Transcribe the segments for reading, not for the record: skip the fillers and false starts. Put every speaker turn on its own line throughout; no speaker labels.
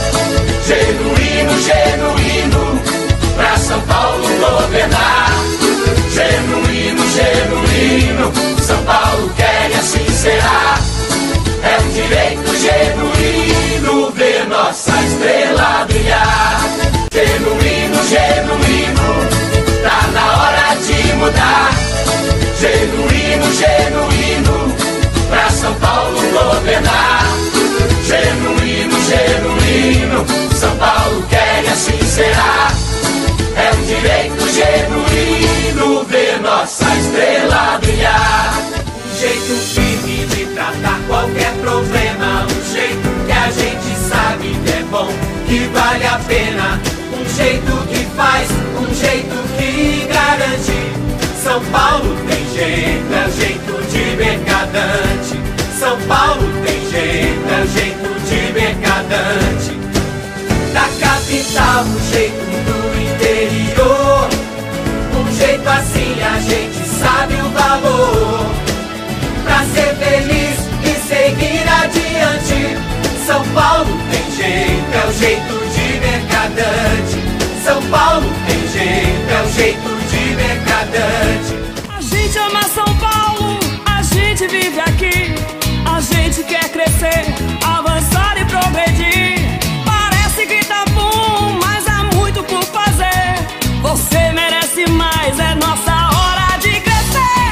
Genuíno, genuíno, pra São Paulo governar. Genuíno, genuíno, São Paulo quer e assim será. É um direito genuíno ver nossa estrela brilhar. Genuíno, genuíno, tá na hora de mudar. Genuíno, genuíno, pra São Paulo governar. Genuíno, genuíno, São Paulo quer e assim será. É um direito genuíno ver nossa estrela brilhar. Um jeito firme de tratar qualquer problema, um jeito que a gente sabe que é bom, que vale a pena. Um jeito que faz, um jeito que garante. São Paulo tem jeito, é o jeito de mercadante. São Paulo tem jeito, é o jeito de mercadante. Da capital, um jeito do interior. Um jeito assim a gente sabe o valor. Pra ser feliz e seguir adiante. São Paulo tem jeito, é o jeito de mercadante. São Paulo tem jeito, é o jeito de mercadante.
A gente ama São Paulo, a gente vive aqui. A gente quer crescer, avançar e progredir. Parece que tá bom, mas há muito por fazer. Você merece mais, é nossa hora de crescer.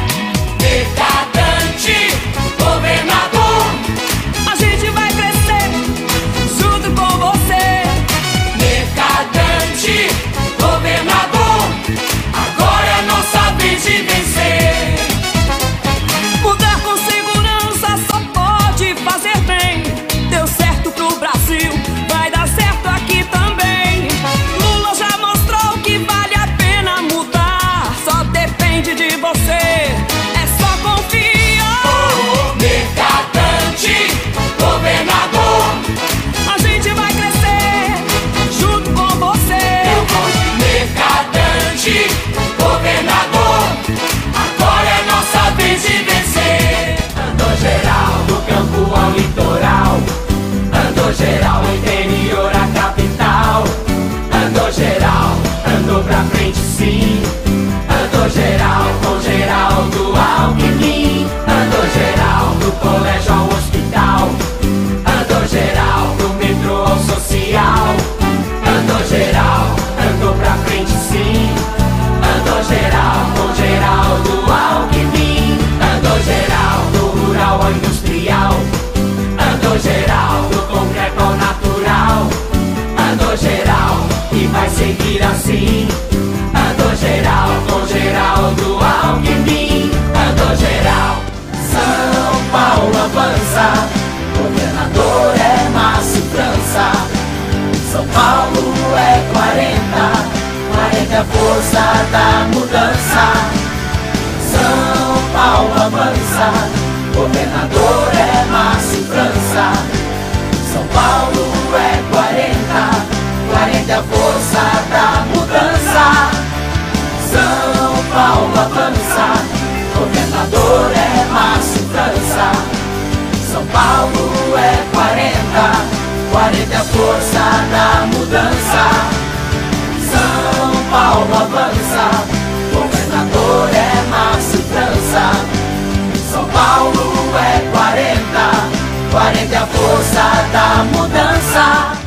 Mercadante, governador,
a gente vai crescer junto com você.
mercadante, governador, agora é nossa vez de vencer.
Mudar com segurança só pode fazer bem. Deu certo pro Brasil, vai dar certo aqui também. Lula já mostrou que vale a pena mudar. Só depende de você, é só confiar.
Mercadante, governador,
A gente vai crescer junto com você.
mercadante, governador, agora é nossa vez de vencer. Andou geral, do campo ao litoral. Andou geral, do interior à capital. Andou geral, andou pra frente sim. Andou geral, com geral do Alckmin. Andou geral, do colégio ao hospital. Andou geral, do metrô ao social. Andou geral, andou pra frente sim. Andou geral, com geral do Alckmin. Andou geral, do rural ao industrial. Andou geral, do concreto ao natural. Andou geral, e vai seguir assim. Andou geral, com geral do Alckmin. Andou geral. São Paulo avança, governador é Márcio França. São Paulo é 40, 40 é a força da mudança. São Paulo avança, governador é Márcio França. São Paulo é 40, 40 é a força da mudança. São Paulo avança, governador é Márcio França. São Paulo é 40, 40 é a força da mudança. São Paulo avança, governador é Márcio França. São Paulo é 40, 40 é a força da mudança.